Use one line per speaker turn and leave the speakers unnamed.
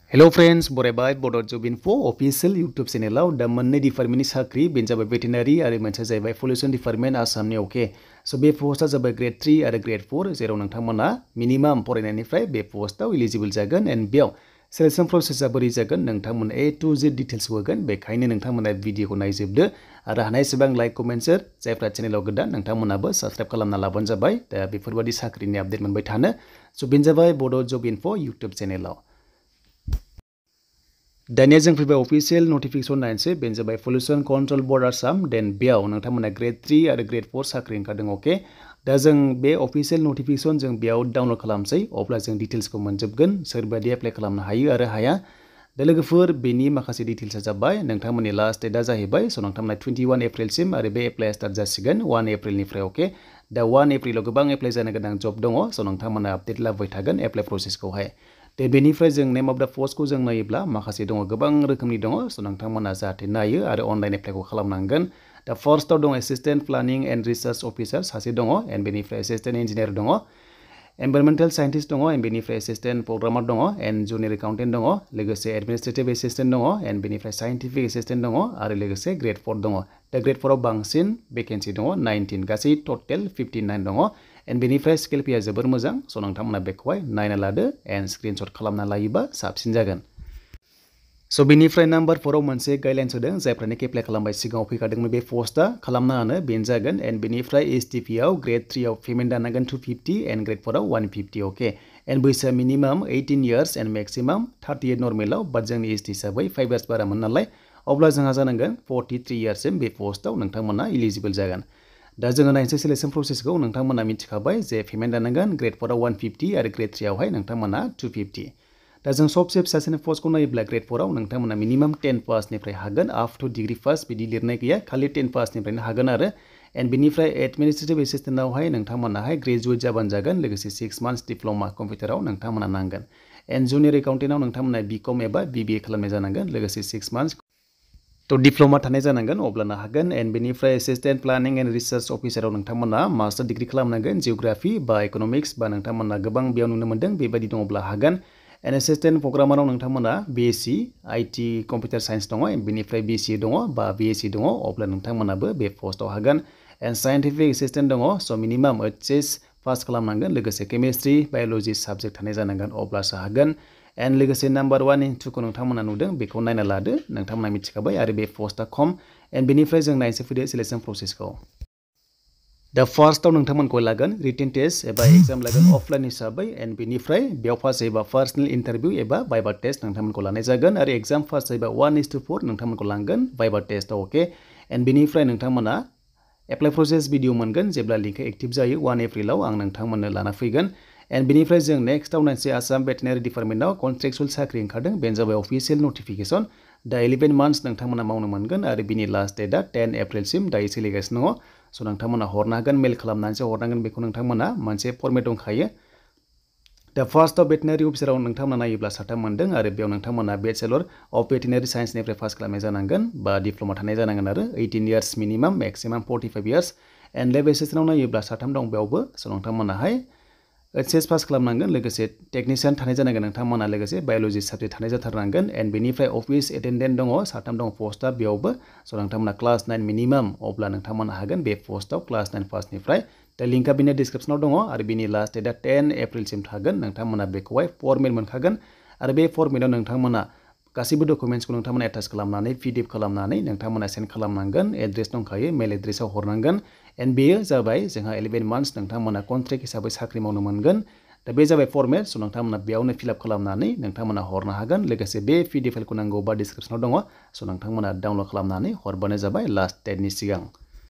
Hello friends, बरायबाय Bodo Gr.4 official YouTube channel दा मोननै डिपार्टमेन्टनि साख्रि बेनो जाबाय Veterinary आरो मोनसेया जाबाय Pollution Department आसामनि ओके स' बे पस्टआ जाबाय Gr.3 आरो Gr.4 जेराव नोंथांमोना मिनिमाम फरायनायनिफ्राय बे पस्टआव एलिजिबल जागोन एन्ड बेयाव सिलेक्शन प्रसेसआ बोरै जागोन नोंथांमोना A to Z डिटेल्स होगोन बेखायनो नोंथांमोना भिडिअखौ नायजोबदो आरो हानायसेबां लाइक कमेन्ट शेयार जायफ्रा चेनेलाव गोदान नोंथांमोनाबो साबस्क्राइब खालामना लाबानो जाबाय दा बेफोरबायदि साख्रिनि आपडेट मोनबाय थानो स' बेनो जाबाय Bodo Gr.4 YouTube चेनेलाव दानिया जों फैबाय अफिसियेल नटिफिकेशन नायनोसै बेनो जाबाय पल्यूशन कंट्रोल बोर्ड आसाम देन बेयाव नोंथांमोना Gr.3 आरो Gr.4 साख्रि ओंखारदों अके दा जों बे अफिसियेल नटिफिकेशन जों बेयाव डाउनलड खालामसै अब्ला जों डिटेल्सखौ मोनजोबगोन सोरबायदि एप्लाइ खालामनो हायो आरो हाया दा लोगोफोर बेनि माखासे डिटेल्सआ जाबाय नोंथांमोननि लास्ट डेटआ जाहैबाय स' नोंथांमोना 21 एप्रिलसिम आरो बे एप्लाइआ स्टार्ट जासिगोन 1 एप्रिलनिफ्राय अके दा 1 एप्रिलाव गोबां एप्लाइ जानो गोनां जब दङ स' नोंथांमोना आपडेट लाबोबाय थागोन एप्लाइ प्रसेसखौहाय दे बेनिफ्राय जों नेम अफ द पस्टखौ जों नायोब्ला माखासे दङ गोबां रोखोमनि दङ स' नोंथांमोना जाहाथे नायो आरो अनलाइन एप्लाइखौ खालामनांगोन दा फार्स्टआव दङ assistant planning and research officer सासे दङ एन्ड बेनिफ्राय एसिस्टेन्ट इन्जिनियार दङ एनभाइरमेन्टेल साइन्टिस्ट दङ एन्ड बेनिफ्राय एसिस्टेन्ट प्रग्रामार दङ एन्ड जुनियर एकाउन्टेन्ट दङ लोगोसे एडमिनिस्ट्रेटिभ एसिस्टेन्ट दङ एन्ड बेनिफ्राय साइन्टिफिक एसिस्टेन्ट दङ आरो लोगोसे Gr.4 दङ दा Gr.4 आव बांसिन भेकेन्सि दङ 19 गासै टटेल 59 दङ एन्ड बेनिफ्राय स्केल पेया जोबोर मोजां स' नोंथांमोना बेखौहाय नायना लादो एन्ड स्क्रिनशट खालामना लायोबा साबसिन जागोन स' बेनिफ्राय नाम्बार 4 आव मोनसे गाइडलाइन्स होदों जायफ्रानोखि एप्लाइ खालामबाय सिगाङाव फैखादोंमोन बे पस्टआ खालामनाङानो बेनो जागोन एन्ड बेनिफ्राय STP आव Gr.3 आव पेमेन्ट दानांगोन 250 एन्ड Gr.4 आव 150 अके एन्ड बैसोआ मिनिमाम 18 इयार्स एन्ड मेक्सिमाम 38 नर्मेलाव बाट जोंनि ST हिसाबै 5 इयार्स बारामोन नालाय अब्ला जोंहा जानांगोन 43 इयार्ससिम बे पस्टआव नोंथांमोना एलिजिबल जागोन दा जोङो नायनोसै सिलेक्शन प्रसेसखौ नोंथांमोना मिथिखाबाय जे पेमेन्ट दानांगोन Gr.4 आव 150 आरो Gr.3 आवहाय नोंथांमोना 250 दा जों सबसे फिसासिन पस्टखौ नायोब्ला Gr.4 आव नोंथांमोना मिनिमाम 10 पासनिफ्राय हागोन आप टु डिग्री पास बिदि लिरनाय गैया खालि 10 पासनिफ्रायनो हागोन आरो एन्ड बेनिफ्राय एडमिनिस्ट्रेटिभ एसिस्टेन्टआवहाय नोंथांमोनाहाय ग्रेजुवेट जाबानो जागोन लोगोसे 6 मान्थ्स डिप्ल'मा कम्पिउटाराव नोंथांमोना नांगोन एन्ड जुनियर एकाउन्टेन्टआव नोंथांमोना BCom एबा BBA खालामनाय जानांगोन लोगोसे 6 मान्थ्स थ' डिप्ल'मा थानाय जानांगोन अब्लानो हागोन एन्ड बेनिफ्राय एसिस्टेन्ट प्लानिं एन्ड रिसार्च अफिसाराव नोंथांमोना मास्टार डिग्री खालामनांगोन जिअ'ग्राफि बा इक'नमिक्स बा नोंथांमोना गोबां बेयाव नुनो मोन्दों बेबायदि दङब्ला हागोन एन्ड एसिस्टेन्ट प्रग्रामाराव नोंथांमोना BSc IT कम्पिउटार साइन्स दङ बेनिफ्राय BCA दङ बा BSc दङ अब्ला नोंथांमोनाबो बे पस्टआव हागोन एन्ड साइन्टिफिक एसिस्टेन्ट दङ स' मिनिमाम HS पास खालामनांगन लोगोसे केमिस्ट्रि बाय'लजि साबजेक्ट थानाय जानांगोन अब्लासो हागोन एन्ड लोगोसे नाम्बार 1 and 2 खौ नोंथांमोना नुदों बेखौ नायना लादो नोंथांमोना मिथिखाबाय आरो बे पस्टआ खम एन्ड बेनिफ्राय जों नायनोसै फैदो सिलेक्शन प्रसेसखौ दा फार्स्टआव नोंथांमोनखौ लागोन रिटेन टेस्ट एबा एग्जाम लागोन अफलाइन हिसाबै एन्ड बेनिफ्राय बेयाव फार्स्ट जायोबा पार्सनेल इन्टारभिउ एबा भाइभा टेस्ट नोंथांमोनखौ लानाय जागोन आरो एग्जाम फार्स्ट जायोबा 1:4 नोंथांमोनखौ लांगोन भाइभा टेस्टआव अके एन्ड बेनिफ्राय नोंथांमोना एप्लाइ प्रसेस भिडिअ मोनगोन जेब्ला लिंकआ एक्टिभ जायो 1 एप्रिलाव आं नोंथांमोननो लाना फैगोन एन्ड बेनिफ्राय जों नेक्स्टआव नायनोसै आसाम भेटेनारि डिपार्टमेन्टआव कन्ट्रेक्चुअल साख्रि ओंखारदों बेनो जाबाय अफिसियेल नटिफिकेशन दा 11 मान्थ्स नोंथांमोना मावनो मोनगोन आरो बिनि लास्ट डेटआ 10 एप्रिलसिम दायो सोलिगासिनो दङ स' नोंथांमोना हरनो हागोन मेल खालामनानैसो हरनांगोन बेखौ नोंथांमोना मोनसे फर्मेट दंखायो दा फार्स्टआव भेटेनारि अफिसाराव नोंथांमोना नायोब्ला साथाम मोनदों आरो बेयाव नोंथांमोना बेचेलर अफ भेटेनारि साइन्सनिफ्राय पास खालामनाय जानांगोन बा डिप्ल'मा थानाय जानांगोन आरो 18 years minimum maximum 45 years and lab एसिस्टेन्टआव नायोब्ला साथाम दं बेयावबो स' नोंथांमोनाहाय HS पास खालामनांगोन लोगोसे टेकनिशियान थानाय जानांगोन नोंथांमोना लोगोसे बाय'लजि साबजेक्ट थानाय जाथारनांगोन एन्ड बेनिफ्राय अफिस एटेन्डेन्ट दङ साथाम दङ पस्टआ बेयावबो स' नोंथांमोना क्लास 9 मिनिमाम अब्ला नोंथांमोना हागोन बे पस्टआव क्लास 9 पासनिफ्राय दा लिंकआ बिनि डिसक्रिपसनाव दङ आरो बिनि लास्ट डेटआ 10 एप्रिलसिम थागोन नोंथांमोना बेखौहाय फर्मेट मोनखागोन आरो बे फर्मेटआव नोंथांमोना गासैबो डकुमेन्ट्सखौ नोंथांमोना एटाच खालामनानै PDF खालामनानै नोंथांमोना सेन्ड खालामनांगोन एड्रेस दंखायो मेल एड्रेसाव हरनांगोन एन्ड बेयो जाबाय जोंहा 11 मान्थ्स नोंथांमोना कन्ट्रेक्ट हिसाबै साख्रि मावनो मोनगोन दा बे जाबाय फर्मेट स' नोंथांमोना बेयावनो फिलआप खालामनानै नोंथांमोना हरनो हागोन लोगोसे बे PDF फाइलखौ नांगौबा डिसक्रिपसनाव दङ स' नोंथांमोना डाउनलड खालामनानै हरबानो जाबाय लास्ट डेटनि सिगां